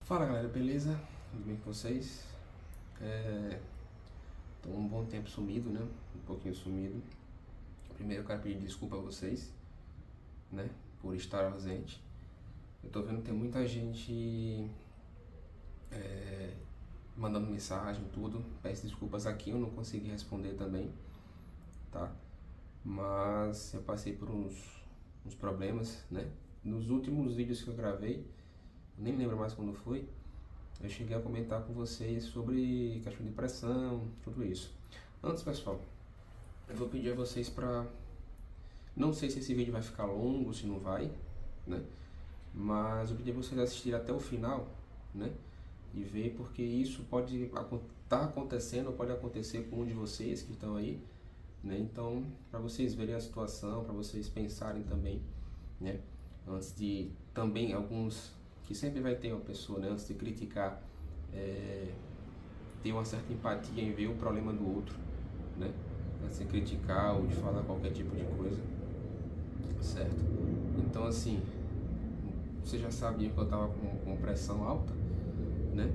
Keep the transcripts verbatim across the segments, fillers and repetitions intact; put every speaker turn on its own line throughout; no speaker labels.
Fala galera, beleza? Tudo bem com vocês? É... Tô um bom tempo sumido, né? Um pouquinho sumido. Primeiro eu quero pedir desculpa a vocês, né? Por estar ausente. Eu tô vendo que tem muita gente é... mandando mensagem, tudo. Peço desculpas aqui, eu não consegui responder também, tá? Mas eu passei por uns, uns problemas, né? Nos últimos vídeos que eu gravei, nem lembro mais quando foi, eu cheguei a comentar com vocês sobre questão de pressão, tudo isso. Antes, pessoal, eu vou pedir a vocês para... Não sei se esse vídeo vai ficar longo, se não vai, né? Mas eu pedi a vocês assistirem até o final, né? E ver, porque isso pode estar tá acontecendo, pode acontecer com um de vocês que estão aí, né? Então, para vocês verem a situação, para vocês pensarem também, né? Antes de também alguns... que sempre vai ter uma pessoa, né, antes de criticar, é, ter uma certa empatia em ver o problema do outro, né, antes de criticar ou de falar qualquer tipo de coisa, certo? Então, assim, você já sabia que eu estava com, com pressão alta, né,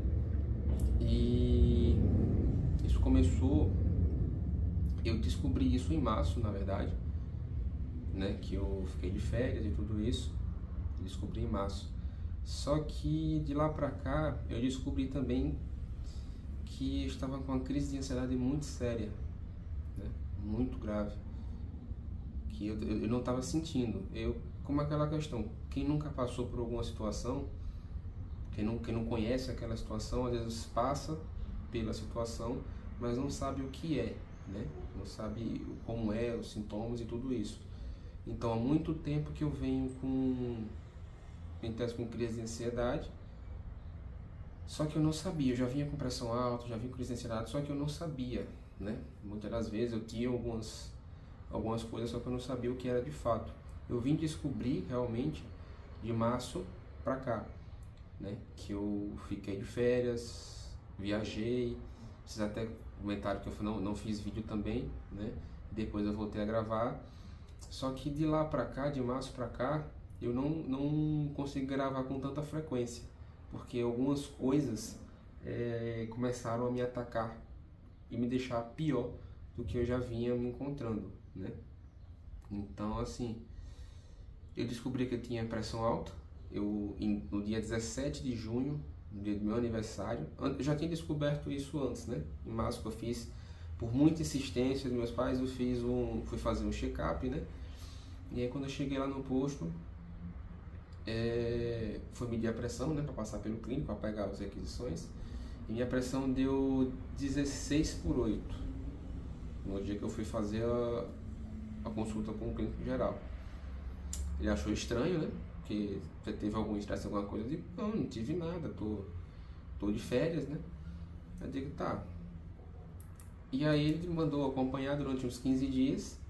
e isso começou, eu descobri isso em março, na verdade, né, que eu fiquei de férias e tudo isso, descobri em março. Só que de lá pra cá eu descobri também que eu estava com uma crise de ansiedade muito séria, né? Muito grave, que eu, eu não estava sentindo. Eu, como aquela questão, quem nunca passou por alguma situação, quem não, quem não conhece aquela situação, às vezes passa pela situação, mas não sabe o que é, né? Não sabe como é, os sintomas e tudo isso. Então há muito tempo que eu venho com então, com crise de ansiedade, só que eu não sabia, eu já vinha com pressão alta, já vinha com crise de ansiedade, só que eu não sabia, né? Muitas das vezes eu tinha algumas, algumas coisas, só que eu não sabia o que era de fato. Eu vim descobrir realmente de março pra cá, né? Que eu fiquei de férias, viajei, vocês até comentaram que eu não, não fiz vídeo também, né? Depois eu voltei a gravar, só que de lá pra cá, de março pra cá, eu não, não consegui gravar com tanta frequência, porque algumas coisas é, começaram a me atacar e me deixar pior do que eu já vinha me encontrando, né? Então, assim, eu descobri que eu tinha pressão alta, eu, no dia dezessete de junho, no dia do meu aniversário, eu já tinha descoberto isso antes, né? Em março que eu fiz, por muita insistência dos meus pais, eu fiz um, fui fazer um check-up, né? E aí quando eu cheguei lá no posto, É, foi medir a pressão, né, para passar pelo clínico, para pegar as requisições, e minha pressão deu dezesseis por oito no dia que eu fui fazer a, a consulta com o clínico geral. Ele achou estranho, né, porque você teve algum estresse, alguma coisa. Eu digo, não, não tive nada, tô, tô de férias, né. Eu digo, tá. E aí ele me mandou acompanhar durante uns quinze dias,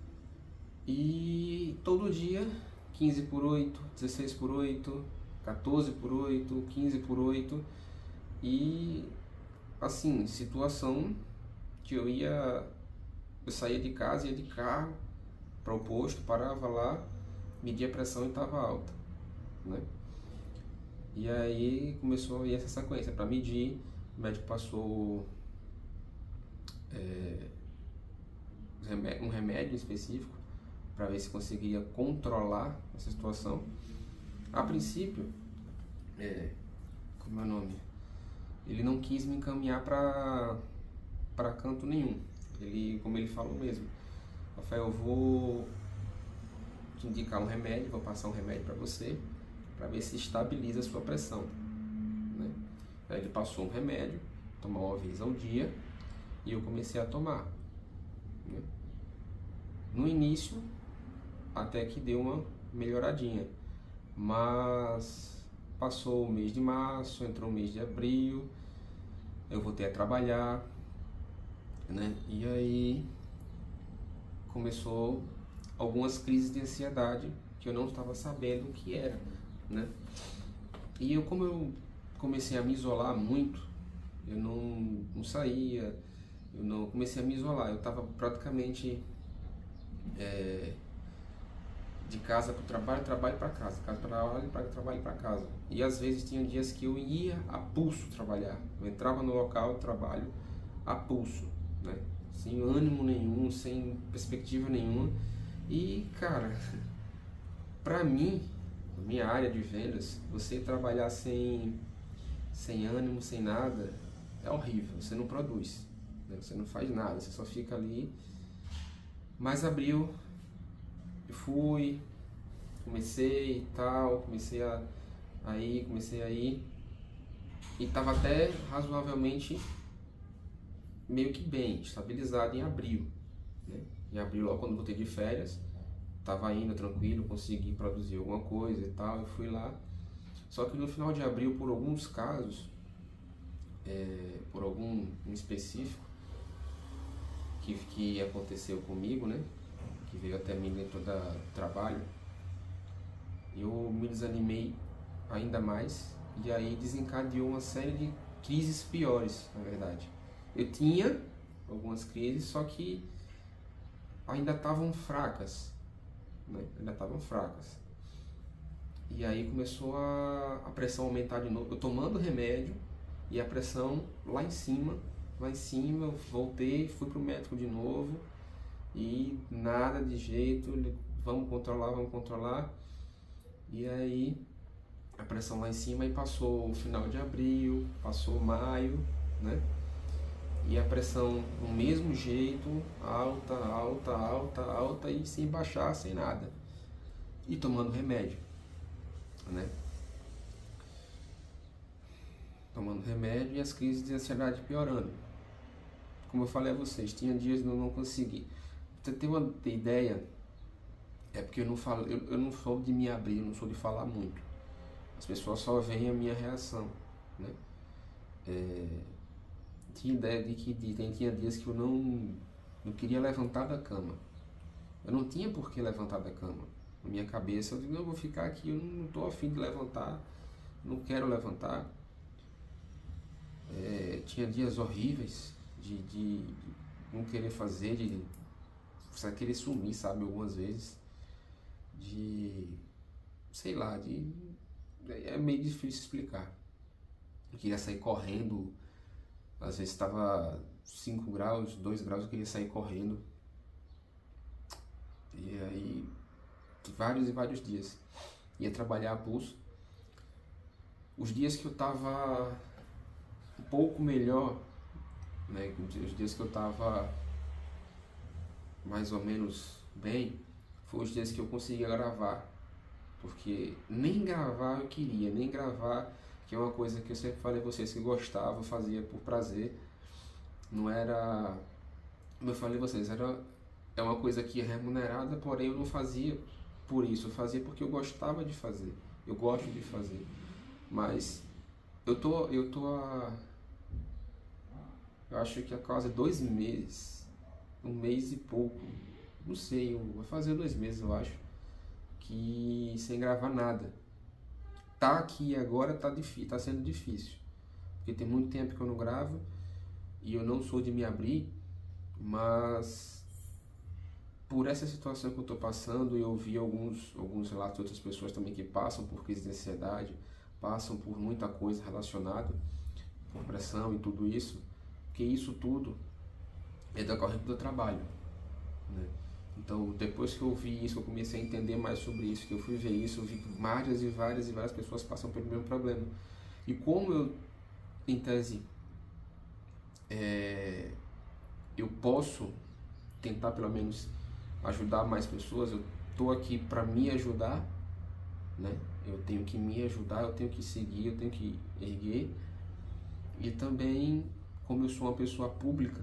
e todo dia quinze por oito, dezesseis por oito, quatorze por oito, quinze por oito, e assim, situação que eu ia, eu saía de casa, ia de carro para o posto, parava lá, media a pressão e estava alta, né? E aí começou a ir essa sequência para medir, o médico passou é, um remédio específico para ver se conseguia controlar essa situação. A princípio, é, como é o nome? Ele não quis me encaminhar para para canto nenhum. Ele, como ele falou mesmo, Rafael, eu vou te indicar um remédio, vou passar um remédio para você, para ver se estabiliza a sua pressão, né? Aí ele passou um remédio, tomar uma vez ao dia, e eu comecei a tomar, né? No início, até que deu uma melhoradinha, mas passou o mês de março, entrou o mês de abril, eu voltei a trabalhar, né? E aí começou algumas crises de ansiedade que eu não estava sabendo o que era, né? E eu, como eu comecei a me isolar muito, eu não, não saía, eu não comecei a me isolar, eu estava praticamente é, de casa para o trabalho, trabalho para casa, casa para trabalho, para trabalho para casa. E às vezes tinha dias que eu ia a pulso trabalhar. Eu entrava no local de trabalho a pulso, né? Sem ânimo nenhum, sem perspectiva nenhuma. E, cara, pra mim, na minha área de vendas, você trabalhar sem, sem ânimo, sem nada, é horrível. Você não produz, né? Você não faz nada, você só fica ali. Mas abriu, eu fui, comecei e tal, comecei a aí, comecei aí e tava até razoavelmente meio que bem, estabilizado em abril, né? Em abril, logo quando voltei de férias, tava indo tranquilo, consegui produzir alguma coisa e tal, eu fui lá. Só que no final de abril, por alguns casos, é, por algum em específico, que, que aconteceu comigo, né? Que veio até mim dentro do trabalho, eu me desanimei ainda mais e aí desencadeou uma série de crises piores, na verdade. Eu tinha algumas crises, só que ainda estavam fracas, né? Ainda estavam fracas. E aí começou a, a pressão aumentar de novo. Eu tomando remédio e a pressão lá em cima, lá em cima, eu voltei, fui pro médico de novo e nada de jeito, vamos controlar, vamos controlar. E aí a pressão lá em cima e passou o final de abril, passou maio, né? E a pressão do mesmo jeito, alta, alta, alta, alta e sem baixar, sem nada. E tomando remédio, né? Tomando remédio e as crises de ansiedade piorando. Como eu falei a vocês, tinha dias que eu não consegui. Pra você ter uma ideia, é porque eu não falo, eu, eu não sou de me abrir, eu não sou de falar muito. As pessoas só veem a minha reação, né? É, tinha ideia de que de, tinha dias que eu não, não queria levantar da cama. Eu não tinha por que levantar da cama. Na minha cabeça eu digo, não, eu vou ficar aqui, eu não estou afim de levantar, não quero levantar. É, tinha dias horríveis de, de, de não querer fazer, de só querer sumir, sabe, algumas vezes. De, sei lá, de, é meio difícil explicar. Eu queria sair correndo, às vezes estava cinco graus, dois graus, eu queria sair correndo. E aí, vários e vários dias. Ia trabalhar a pulso. Os dias que eu tava um pouco melhor, né, os dias que eu tava mais ou menos bem, foram os dias que eu conseguia gravar. Porque nem gravar eu queria, nem gravar, que é uma coisa que eu sempre falei a vocês que eu gostava, fazia por prazer. Não era, como eu falei a vocês, era, é uma coisa que é remunerada, porém eu não fazia por isso, eu fazia porque eu gostava de fazer, eu gosto de fazer. Mas eu tô, eu tô há, eu acho que há quase dois meses, um mês e pouco, não sei, vai fazer dois meses eu acho, que sem gravar nada. Tá aqui agora, tá difícil, tá sendo difícil, porque tem muito tempo que eu não gravo e eu não sou de me abrir, mas por essa situação que eu tô passando, eu ouvi alguns, alguns relatos de outras pessoas também que passam por crise de ansiedade, passam por muita coisa relacionada, por pressão e tudo isso, porque isso tudo é decorrente do trabalho, né? Então, depois que eu vi isso, eu comecei a entender mais sobre isso, que eu fui ver isso, eu vi que várias e várias e várias pessoas passam pelo mesmo problema. E como eu, em tese, é, eu posso tentar pelo menos ajudar mais pessoas, eu estou aqui para me ajudar, né? Eu tenho que me ajudar, eu tenho que seguir, eu tenho que erguer. E também, como eu sou uma pessoa pública,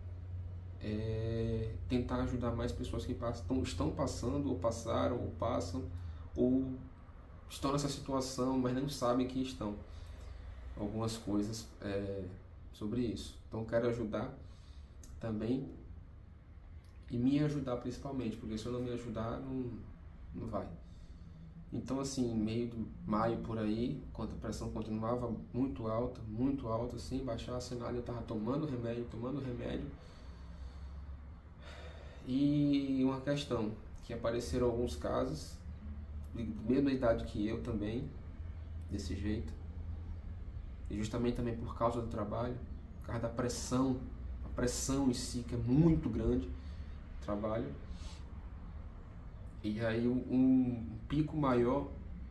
É, tentar ajudar mais pessoas que passam, estão passando, ou passaram, ou passam, ou estão nessa situação, mas não sabem que estão. Algumas coisas é, sobre isso. Então eu quero ajudar também e me ajudar principalmente, porque se eu não me ajudar, não, não vai. Então assim, meio de maio por aí, quando a pressão continuava muito alta, muito alta, sem baixar, sem nada, eu estava tomando remédio, tomando remédio. E uma questão, que apareceram alguns casos, de mesma idade que eu também, desse jeito. E justamente também por causa do trabalho, por causa da pressão, a pressão em si que é muito grande, trabalho. E aí um, um pico maior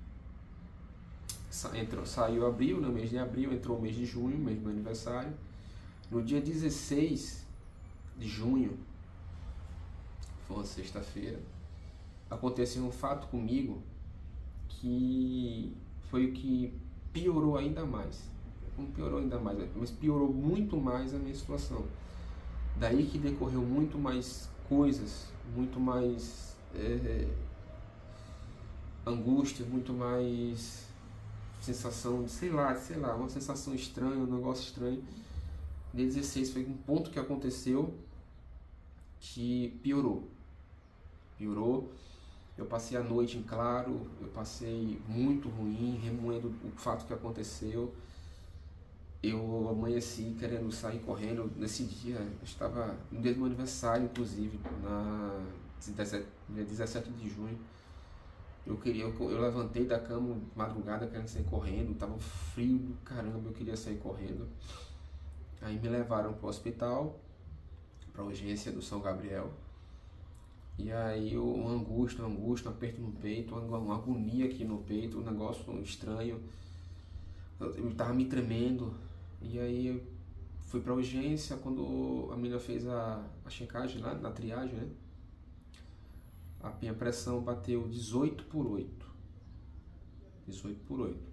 sa, entrou, saiu abril, no mês de abril, entrou o mês de junho, mês do meu aniversário. No dia dezesseis de junho, foi uma sexta-feira, aconteceu um fato comigo que foi o que piorou ainda mais. Não piorou ainda mais, mas piorou muito mais a minha situação. Daí que decorreu muito mais coisas, muito mais é, angústia, muito mais sensação de, sei lá, sei lá, uma sensação estranha, um negócio estranho. Dia dezesseis foi um ponto que aconteceu que piorou. Piorou. Eu passei a noite em claro, eu passei muito ruim, remoendo o fato que aconteceu. Eu amanheci querendo sair correndo. Nesse dia, eu estava no dia do meu aniversário, inclusive, na dia dezessete de junho. Eu queria, eu, eu levantei da cama madrugada querendo sair correndo, tava frio do caramba, eu queria sair correndo. Aí me levaram para o hospital, para a urgência do São Gabriel. E aí uma angústia, uma angústia, um aperto no peito, uma, uma agonia aqui no peito, um negócio estranho. Eu, eu tava me tremendo. E aí eu fui para a urgência. Quando a menina fez a, a checagem lá, na triagem, né? A minha pressão bateu dezoito por oito. dezoito por oito.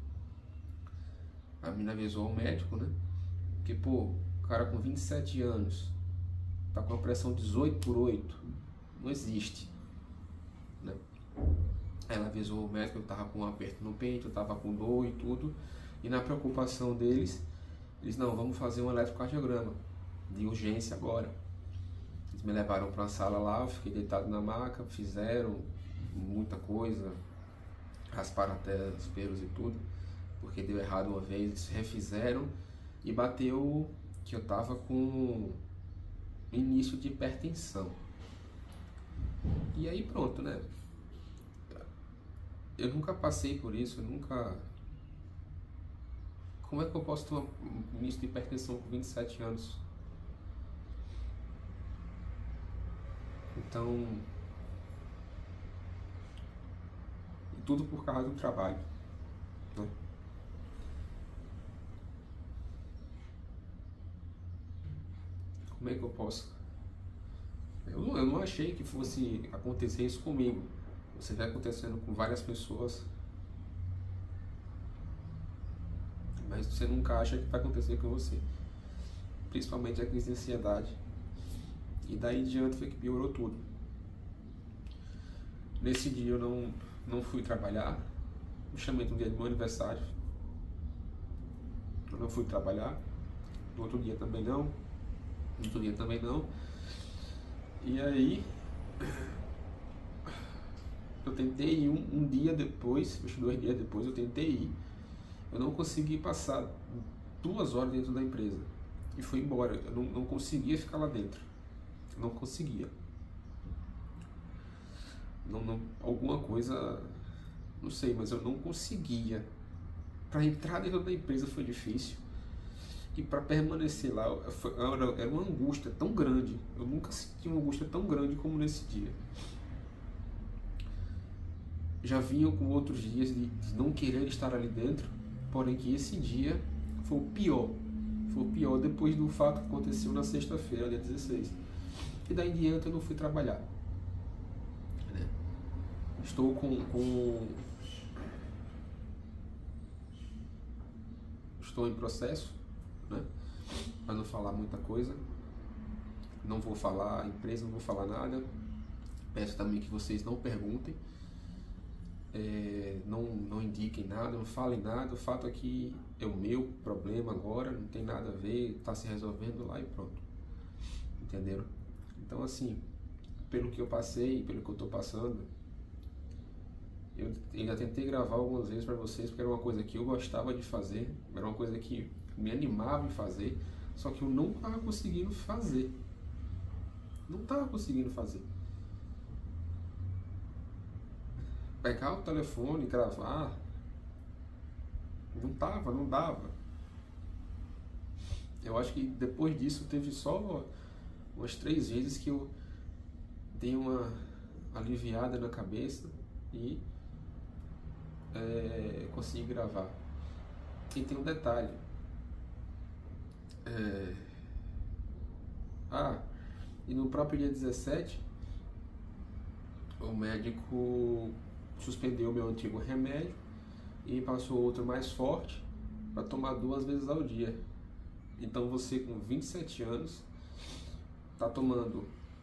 A menina avisou o médico, né? Porque, pô, o cara com vinte e sete anos tá com a pressão dezoito por oito, não existe, né? Ela avisou o médico que eu tava com um aperto no peito, eu tava com dor e tudo, e na preocupação deles, eles, não, vamos fazer um eletrocardiograma de urgência agora. Eles me levaram para uma sala lá, eu fiquei deitado na maca, fizeram muita coisa, rasparam até os pelos e tudo, porque deu errado uma vez, eles refizeram e bateu que eu tava com início de hipertensão. E aí pronto, né? Eu nunca passei por isso, eu nunca... Como é que eu posso ter um início de hipertensão com vinte e sete anos? Então... E tudo por causa do trabalho, né? Como é que eu posso? Eu não, eu não achei que fosse acontecer isso comigo. Você vê acontecendo com várias pessoas, mas você nunca acha que vai acontecer com você. Principalmente a crise de ansiedade. E daí em diante foi que piorou tudo. Nesse dia eu não, não fui trabalhar. Justamente no dia do meu aniversário. Eu não fui trabalhar. No outro dia também não. No outro dia também não. E aí eu tentei ir um, um dia depois, dois dias depois eu tentei ir. Eu não consegui passar duas horas dentro da empresa. E fui embora. Eu não, não conseguia ficar lá dentro. Eu não conseguia. Não, não, alguma coisa, não sei, mas eu não conseguia. Para entrar dentro da empresa foi difícil. E para permanecer lá, era uma angústia tão grande. Eu nunca senti uma angústia tão grande como nesse dia. Já vinham com outros dias de, de não querer estar ali dentro, porém que esse dia foi o pior. Foi o pior depois do fato que aconteceu na sexta-feira, dia dezesseis. E daí em diante eu não fui trabalhar. Né? Estou com... com... Estou em processo, né? Para não falar muita coisa, não vou falar a empresa, não vou falar nada. Peço também que vocês não perguntem, é, não, não indiquem nada, não falem nada. O fato é que é o meu problema agora, não tem nada a ver, está se resolvendo lá e pronto. Entenderam? Então assim, pelo que eu passei, pelo que eu estou passando, eu ainda tentei gravar algumas vezes para vocês, porque era uma coisa que eu gostava de fazer, era uma coisa que me animava em fazer, só que eu não estava conseguindo fazer. Não estava conseguindo fazer. pegar o telefone, gravar, não tava, não dava. Eu acho que depois disso teve só umas três vezes que eu dei uma aliviada na cabeça e é, consegui gravar. E tem um detalhe. É, ah, e no próprio dia dezessete, o médico suspendeu meu antigo remédio e passou outro mais forte para tomar duas vezes ao dia. Então você com vinte e sete anos está tomando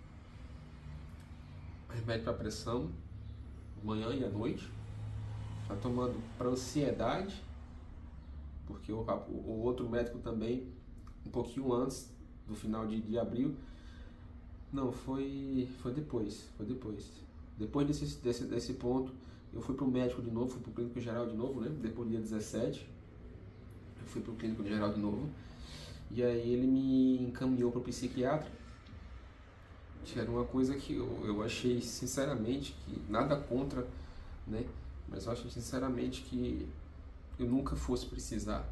remédio para pressão manhã e à noite, está tomando para ansiedade, porque o, o outro médico também, um pouquinho antes do final de, de abril, não, foi, foi depois, foi depois. Depois desse, desse, desse ponto, eu fui para o médico de novo, fui para o clínico geral de novo, né? Depois do dia dezessete, eu fui para o clínico geral de novo. E aí ele me encaminhou para o psiquiatra. Era uma coisa que eu, eu achei, sinceramente, que nada contra, né? Mas eu acho, sinceramente, que eu nunca fosse precisar.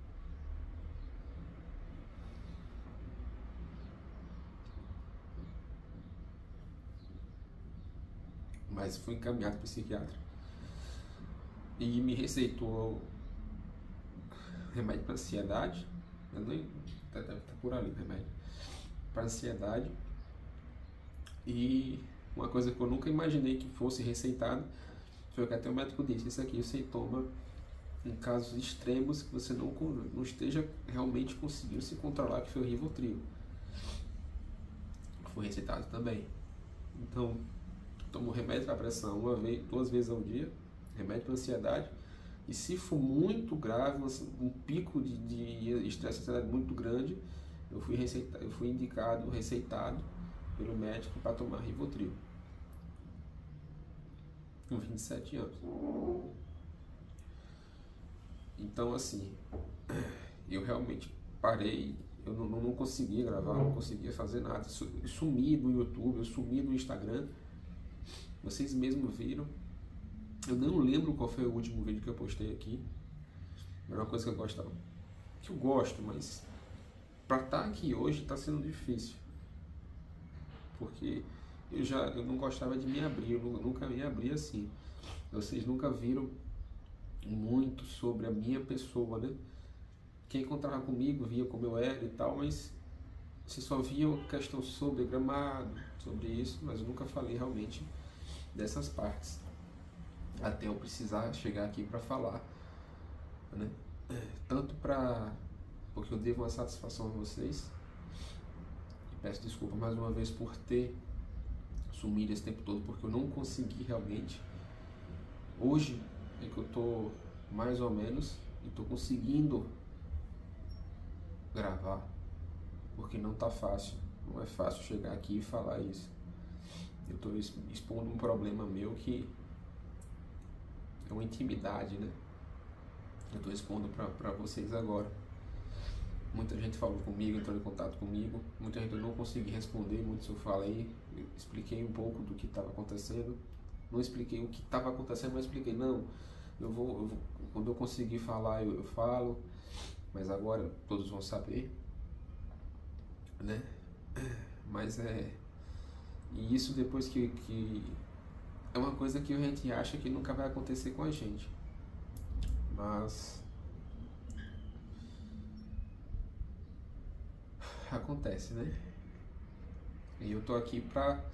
Mas fui encaminhado para o psiquiatra. E me receitou remédio para ansiedade. Eu nem, deve estar por ali o remédio. Para ansiedade. E uma coisa que eu nunca imaginei que fosse receitado foi o que até o médico disse: isso aqui você toma em casos extremos que você não, não esteja realmente conseguindo se controlar, que foi o Rivotril. Foi receitado também. Então, tomo remédio para pressão uma vez, duas vezes ao dia, remédio para ansiedade, e se for muito grave, um pico de estresse e ansiedade muito grande, eu fui, receitado, eu fui indicado, receitado pelo médico para tomar Rivotril, com vinte e sete anos. Então, assim, eu realmente parei, eu não, não conseguia gravar, não conseguia fazer nada, eu sumi do YouTube, eu sumi do Instagram. Vocês mesmos viram. Eu não lembro qual foi o último vídeo que eu postei aqui. Era uma coisa que eu gostava, que eu gosto, mas para estar aqui hoje está sendo difícil, porque eu já eu não gostava de me abrir, eu nunca me abri assim. Vocês nunca viram muito sobre a minha pessoa, né? Quem encontrava comigo via como eu era e tal, mas vocês só viam questão sobre gramado, sobre isso, mas eu nunca falei realmente dessas partes, até eu precisar chegar aqui para falar, né? Tanto para porque eu devo uma satisfação a vocês, e peço desculpa mais uma vez por ter sumido esse tempo todo, porque eu não consegui realmente. Hoje é que eu tô mais ou menos e tô conseguindo gravar, porque não tá fácil, não é fácil chegar aqui e falar isso. Eu estou expondo um problema meu que é uma intimidade, né? Eu estou expondo para vocês agora. Muita gente falou comigo, entrou em contato comigo. Muita gente eu não consegui responder, muitos eu falei, eu expliquei um pouco do que estava acontecendo. Não expliquei o que estava acontecendo, mas expliquei, não, eu vou, eu vou quando eu conseguir falar, eu, eu falo. Mas agora todos vão saber, né? Mas é... E isso depois que, que... É uma coisa que a gente acha que nunca vai acontecer com a gente. Mas... acontece, né? E eu tô aqui pra...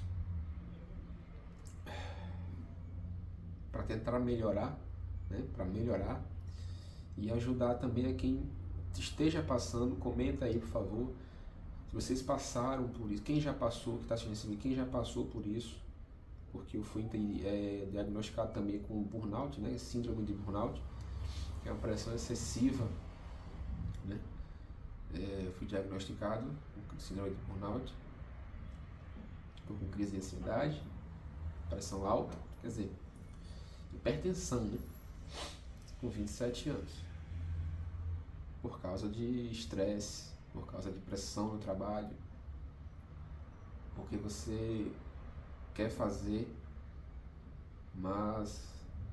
pra tentar melhorar, né? Pra melhorar. E ajudar também a quem esteja passando. Comenta aí, por favor. Se vocês passaram por isso, quem já passou, que está assistindo esse vídeo, quem já passou por isso, porque eu fui é, diagnosticado também com burnout, né, síndrome de burnout, que é uma pressão excessiva, né, é, fui diagnosticado com síndrome de burnout, estou com crise de ansiedade, pressão alta, quer dizer, hipertensão, né, com vinte e sete anos, por causa de estresse, por causa de pressão no trabalho, porque você quer fazer Mas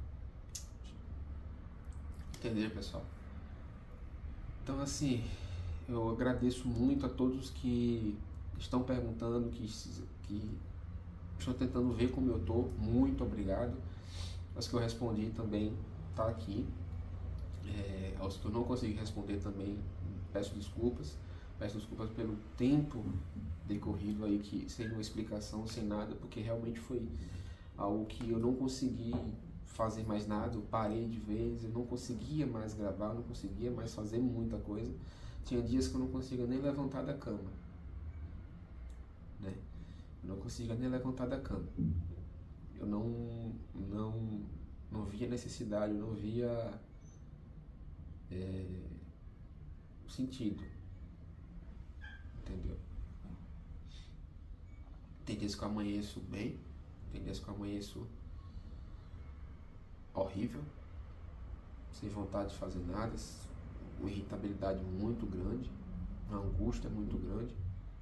entender, pessoal. Então assim, eu agradeço muito a todos que estão perguntando, que, que estão tentando ver como eu tô. Muito obrigado. Aos que eu respondi também tá aqui. É, aos que eu não consegui responder também, peço desculpas. Peço desculpas pelo tempo decorrido aí, que sem uma explicação, sem nada, porque realmente foi algo que eu não consegui fazer mais nada. Eu parei de vez, eu não conseguia mais gravar, não conseguia mais fazer muita coisa. Tinha dias que eu não conseguia nem levantar da cama, né? Eu não conseguia nem levantar da cama. Eu não, não, não via necessidade, eu não via é, sentido, entendeu? Tem dias que eu amanheço bem, tem dias que eu amanheço horrível, sem vontade de fazer nada, uma irritabilidade muito grande, uma angústia muito grande.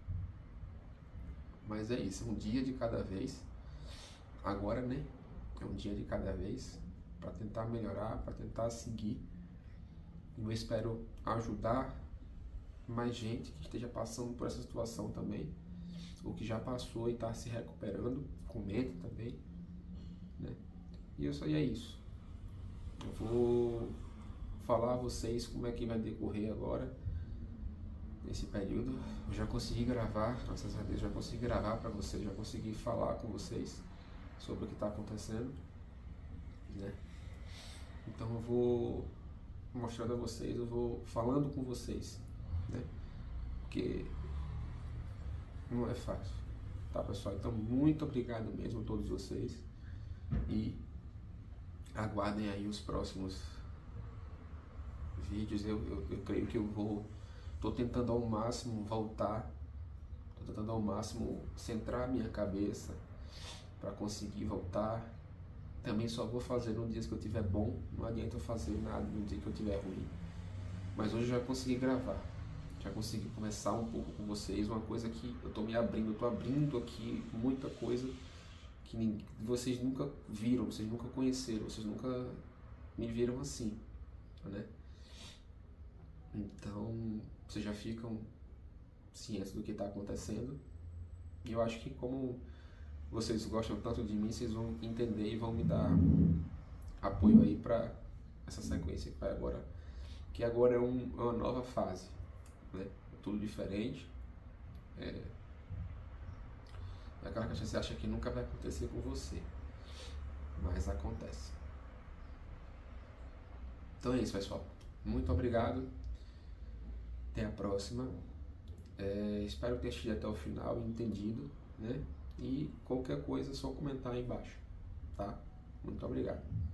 Mas é isso, é um dia de cada vez. Agora, né? É um dia de cada vez, para tentar melhorar, para tentar seguir. Eu espero ajudar mais gente que esteja passando por essa situação também, ou que já passou e está se recuperando. Comenta também, né? E isso aí é isso. Eu vou falar a vocês como é que vai decorrer agora nesse período. Eu já consegui gravar, graças a Deus, já consegui gravar para vocês, já consegui falar com vocês sobre o que está acontecendo, né? Então eu vou mostrando a vocês, eu vou falando com vocês, né? Porque não é fácil, tá, pessoal? Então muito obrigado mesmo a todos vocês e aguardem aí os próximos vídeos. Eu, eu, eu creio que eu vou, tô tentando ao máximo voltar, tô tentando ao máximo centrar minha cabeça para conseguir voltar. Também só vou fazer no dia que eu tiver bom, não adianta eu fazer nada no dia que eu tiver ruim. Mas hoje eu já consegui gravar, já consegui conversar um pouco com vocês, uma coisa que eu tô me abrindo, eu tô abrindo aqui muita coisa que ninguém, vocês nunca viram, vocês nunca conheceram, vocês nunca me viram assim, né? Então, vocês já ficam cientes do que está acontecendo. E eu acho que como vocês gostam tanto de mim, vocês vão entender e vão me dar apoio aí para essa sequência que vai agora, que agora é um, uma nova fase, né? Tudo diferente. É, é aquela que você acha que nunca vai acontecer com você, mas acontece. Então é isso, pessoal. Muito obrigado. Até a próxima. É, espero ter assistido até o final e entendido, né? E qualquer coisa é só comentar aí embaixo, tá? Muito obrigado.